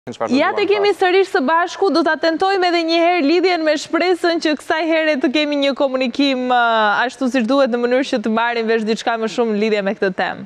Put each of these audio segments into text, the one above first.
Ja të kemi sërish së bashku, do të tentojmë edhe njëherë lidhjen me shpresën që kësaj here të kemi një komunikim ashtu si duhet në mënyrë që të marrim vesh diçka më shumë në lidhje me këtë temë.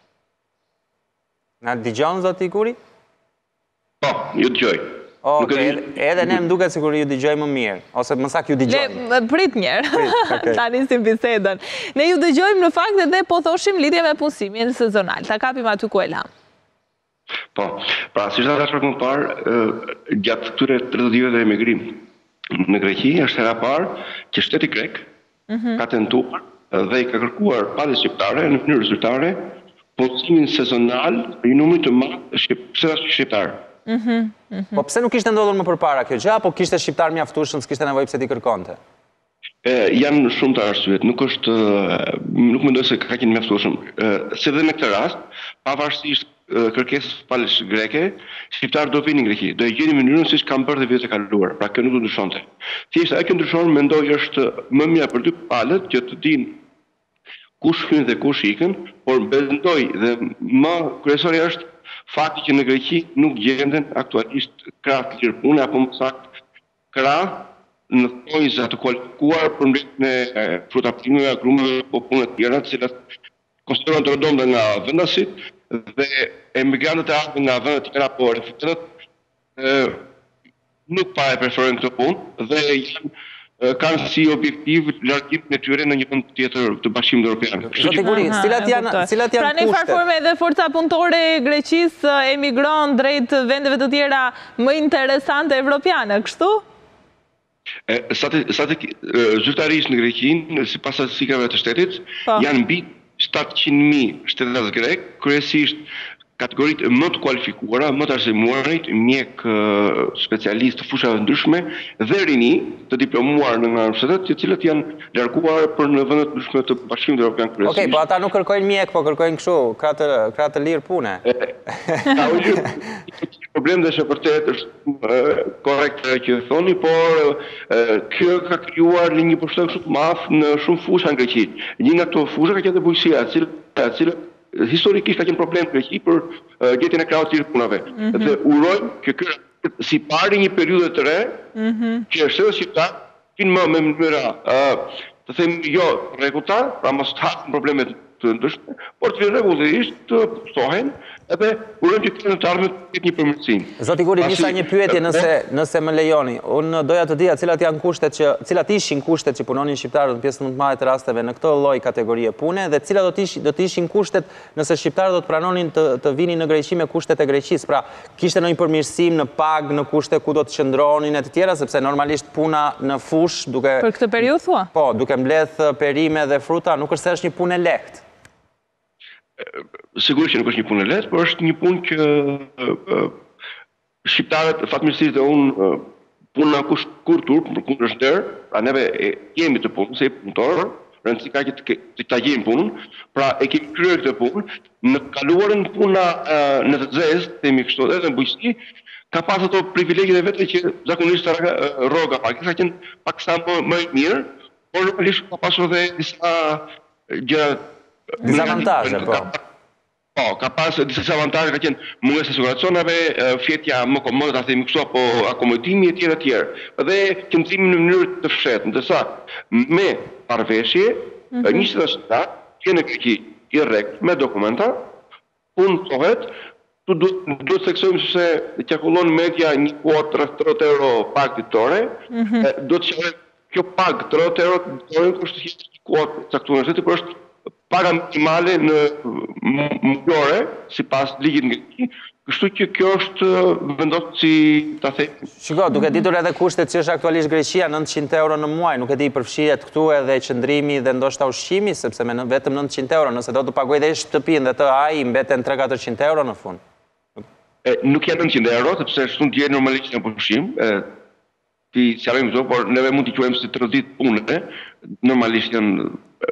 Na dëgjon zoti Kuri? Po, ju dëgjoj. Edhe ne më duket sikur ju dëgjoj më mirë, ose më saktë ju dëgjojmë. Prit njerë, ta nisim bisedën. Ne ju dëgjojmë në fakt edhe po thoshim lidhje me punësimin sezonal. Ta kapim aty ku e lam. Po, pra, si shtë të më parë, gjatë këtyre 30 vive dhe emigrim në Greqi, është hera parë që shteti grek ka tentuar dhe i ka kërkuar palë shqiptare në mënyrë zyrtare punësimin sezonal për një numër të madh shqiptar. Po pse nuk ishte ndodhur më përpara kjo gjë, apo kishte shqiptar mjaftueshëm, s'kishte nevojë pse ti kërkonte? Janë shumë të arsyet, nuk mendoj se ka qenë mjaftueshëm. Si dhe në këtë rast, pavarësisht kërkesës palësh greke, shqiptarët do vinin në Greqi, do e gjeni mënyrën siç kanë bërë dhe vitet e kaluar. Pra kjo nuk do ndryshonte. Thjesht ajo që ndryshon mendoj është më mirë për dy palët që të dinë kush hyn dhe kush ikën, por mendoj dhe më kryesori është fakti që në Greqi nuk gjenden aktualisht krah të lirë pune apo më saktë krah në thonjza të kualifikuar për mbretjen e frutaprimeve, agrumeve apo punë të tjera, të cilat konsiderohen të rëndomta nga vendasit dhe emigrantët e ardhur nga vende të tjera apo refugjitat nuk pa e preferojnë këtë punë dhe kanë si objektiv largimin e tyre në një vend tjetër të Bashkimit Evropian. Zoti Guri, cilat janë kushtet? Pra në farforme edhe forca punëtore e Greqisë emigron drejt vendeve të tjera më interesante evropiane, kështu? Zyrtarisht në Greqinë, sipas statistikave të shtetit, janë mbi 700.000 shtetas grek, kryesisht kategoritë më të kualifikuara, më të arsimuarit, mjek specialistë të fushave ndryshme dhe rini të diplomuar në universitet, të cilët janë larguar për në vendet ndryshme të Bashkimit Evropian kryesisht. Okej, po ata nuk kërkojnë mjek, po kërkojnë kështu, krah të lirë pune. Problem dhe që vërtet është korrekt që thoni, por kjo ka krijuar një pushtet shumë të madh në shumë fusha në Greqi. Një nga këto fusha ka qenë bujqësia, e cila historikisht ka qenë problem në Greqi për gjetjen e krahut të lirë punave. Dhe urojmë që ky si pari një periudhë të re, që shtetet shqiptar vinë më me mënyra të themi jo rregulltar, pra mos të hapin problemet të ndryshme, por të vinë rregullisht të punësohen edhe urojmë që të ardhmen të ketë një përmirësim. Zoti Guri, nisa një pyetje nëse më lejoni. Unë doja të dija cilat ishin kushtet që punonin shqiptarët në pjesën më të madhe të rasteve në këtë lloj kategorie pune dhe cilat do të ishin kushtet nëse shqiptarët do të pranonin të vinin në Greqi me kushtet e Greqisë. Pra, kishte ndonjë përmirësim në pagë, në kushte ku do të qëndronin e të tjera, sepse normalisht puna në fush duke për këtë periudhë thua? Po, duke mbledh perime dhe fruta, nuk është se është një punë e lehtë. Sigurisht që nuk është një punë e lehtë, por është një punë që shqiptarët fatmirësisht dhe unë punë në kurtur, për kundër der, pra neve jemi të punë, se punëtor, rëndësi ka që të ta gjejmë punën, pra e kemi kryer këtë punë, në kaluarën puna në të zezë, themi kështu edhe në bujqësi, ka pas ato privilegjet e vetë që zakonisht rroga pakisa qenë paksa më mirë, por normalisht ka pasur edhe disa gjëra dizavantazhe, po. Po, ka pas disa avantazhe, ka qenë mungesa e siguracionave, fjetja më komode, ta themi kështu, apo akomodimi e tjerë. Dhe qëndrimi në mënyrë të fshehtë, ndërsa me marrëveshje, një shtat që në Greqi i rrekt me dokumenta, punësohet, duhet të theksojmë se qarkullon media një kuotë rreth 30 euro pagë ditore, do të qenë kjo pagë 30 euro ditore kushton një kuotë caktuar në shtetin, por është paga minimale në muajore, sipas ligjit ngreqi, kështu që kjo është vendosur si ta them. Shiko, duke ditur edhe kushtet që është aktualisht Greqia, 900 euro në muaj, nuk e di përfshihet këtu edhe qëndrimi dhe ndoshta ushqimi, sepse me vetëm 900 euro, nëse do të paguaj dhe shtëpinë dhe të ai, mbeten 300-400 euro në fund. Nuk janë 900 euro, sepse shumë të jenë normalisht në pushim, ti sjallim këto, por neve mund t'i quajmë si 30 ditë pune, normalisht janë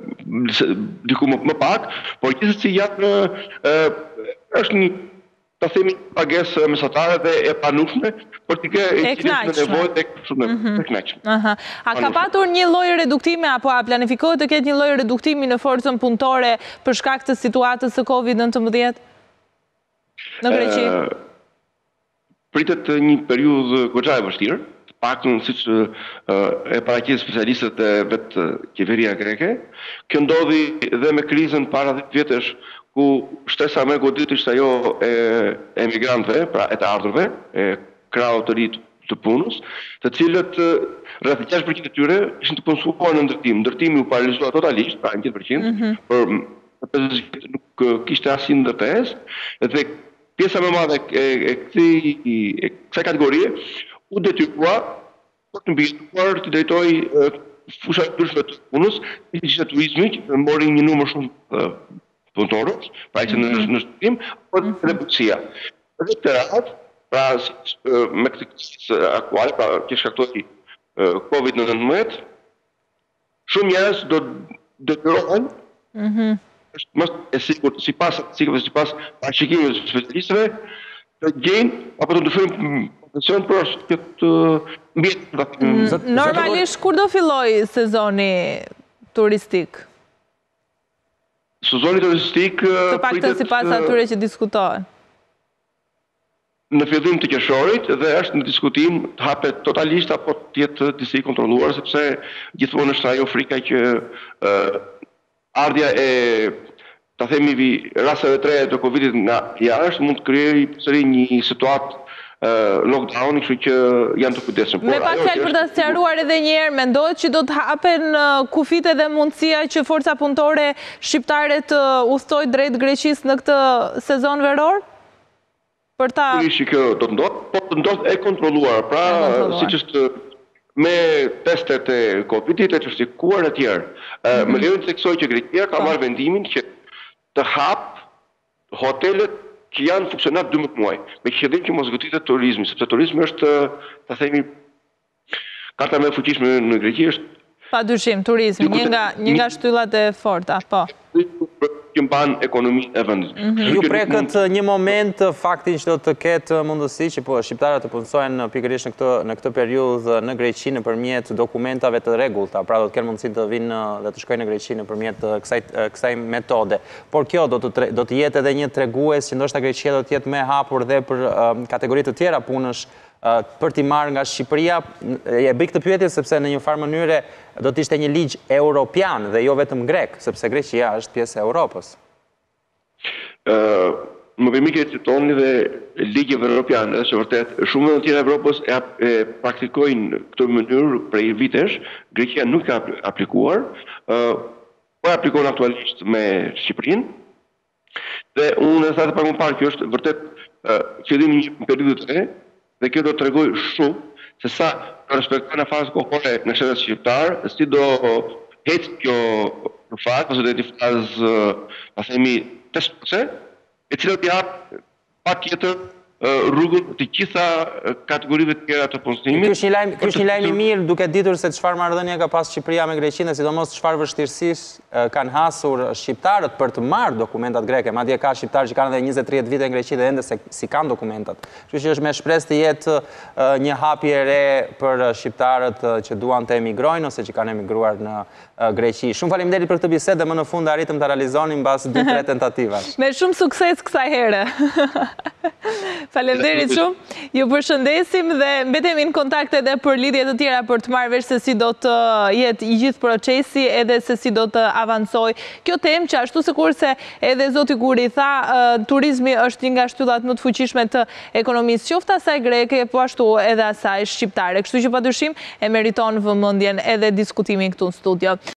diku më pak, por gjithsesi janë është një ta themi pagesë mesatare dhe e pranueshme, por ti ke nevojë tek shumë të kënaqshme. A ka patur një lloj reduktimi apo a planifikohet të ketë një lloj reduktimi në forcën punëtore për shkak të situatës së Covid-19 në Greqi? pritet një periudhë goxha e vështirë, paktën siç e paraqit specialistët e vetë qeveria greke. Kjo ndodhi dhe me krizën para 10 vjetësh, ku shtesa më e goditër ishte ajo e emigrantëve, pra e të ardhurve, e krahut të ri të punës, të cilët rreth 6% e tyre ishin të punësuar në ndërtim. Ndërtimi u paralizua totalisht, pra 100%, por 50 nuk kishte asnjë ndërtesë, dhe pjesa më e madhe e kësaj kategorie u detyrua për të mbështetur të drejtojë fusha të ndryshme të punës, si ishte turizmi, që mori një numër shumë punëtorësh, pra ishte në shërbim, por edhe bujqësia. Dhe këtë radhë, pra me këtë krizë aktuale, pra që shkaktoi COVID-19, shumë njerëz do detyrohen, është më e sigurt, sipas parashikimeve të specialistëve, të gjejnë apo të ndryshojnë profesion për këtë mjet. Normalisht kur do filloj sezoni turistik? Sezoni turistik të paktën sipas atyre që diskutohen. Në fillim të qershorit, dhe është në diskutim të hapet totalisht apo të jetë disi kontrolluar, sepse gjithmonë është ajo frika që ardhja e, ta themi, rasteve të reja të Covidit nga jashtë mund të krijojë përsëri një situatë lockdown, kështu që janë të kujdesshëm. Me pak fjalë për ta sqaruar edhe një herë, mendohet që do të hapen kufite dhe mundësia që forca punëtore shqiptare të udhtojë drejt Greqisë në këtë sezon veror? Për ta... Sigurisht kjo do të ndodhë, po të ndodhë e kontrolluar, pra siç është me testet e Covidit, e certifikuar e tjerë. Më lejoni të theksoj që Greqia ka marrë vendimin që të hap hotelet që janë funksionar 12 muaj, me qëllim që mos gotitet turizmi, sepse turizmi është, ta themi, karta më e fuqishme në Greqi është padyshim turizmi, një nga shtyllat e forta, po. Që mban ekonominë e vendit. Ju prekët një moment faktin që do të ketë mundësi që shqiptarët të punësojnë pikërisht në këtë periudhë në Greqi nëpërmjet dokumentave të rregullta, pra do të kenë mundësi të vinë dhe të shkojnë në Greqi nëpërmjet kësaj metode. Por kjo do të jetë edhe një tregues që ndoshta Greqia do të jetë më e hapur dhe për kategori të tjera punësh për t'i marrë nga Shqipëria. E bëj këtë pyetje sepse në një farë mënyre do të ishte një ligj europian dhe jo vetëm grek, sepse Greqia është pjesë e Europës. Më përmike të toni dhe ligjeve europiane, dhe që vërtet shumë në tjera Evropës e praktikojnë këtë mënyrë prej vitesh, Greqia nuk ka aplikuar, po aplikon aktualisht me Shqipërinë, dhe unë e thate pak më parë, kjo është vërtet fillimi një periudhë të re, dhe kjo do të tregoj shumë se sa respektojnë në fazë kohore në shtetet shqiptar, si do hecë kjo në fazë, ose do të fazë, ta themi, testuse, e cilë të japë pa tjetër rrugën të gjitha kategorive të tjera të punësimit. Ky është një lajm i mirë, duke ditur se çfarë marrëdhënie ka pas Shqipëria me Greqinë, sidomos çfarë vështirësisë kanë hasur shqiptarët për të marrë dokumentat greke. Madje ka shqiptarë që kanë edhe 20-30 vite në Greqi dhe ende si kanë dokumentat. Kështu që është me shpresë të jetë një hapje e re për shqiptarët që duan të emigrojnë ose që kanë emigruar në Greqi. Shumë faleminderit për këtë bisedë dhe më në fund arritëm ta realizonim mbas 2-3 tentativash. Me shumë sukses kësaj here. Faleminderit shumë. Ju përshëndesim dhe mbetemi në kontakt edhe për lidhje të tjera për të marrë vesh se si do të jetë i gjithë procesi edhe se si do të avancoj kjo temë, që ashtu sikurse edhe zoti Guri tha, turizmi është një nga shtyllat më të fuqishme të ekonomisë, qoftë asaj greke, po ashtu edhe asaj shqiptare. Kështu që padyshim e meriton vëmendjen edhe diskutimin këtu në studio.